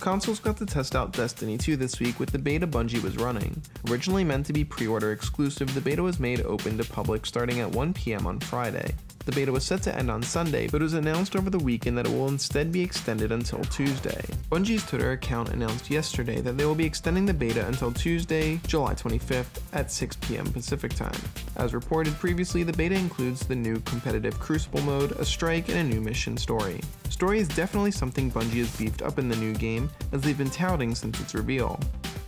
consoles got to test out Destiny 2 this week with the beta Bungie was running. Originally meant to be pre-order exclusive, the beta was made open to public starting at 1 PM on Friday. The beta was set to end on Sunday, but it was announced over the weekend that it will instead be extended until Tuesday. Bungie's Twitter account announced yesterday that they will be extending the beta until Tuesday, July 25th at 6 PM Pacific time. As reported previously, the beta includes the new competitive Crucible mode, a strike, and a new mission story. Story is definitely something Bungie has beefed up in the new game, as they've been touting since its reveal.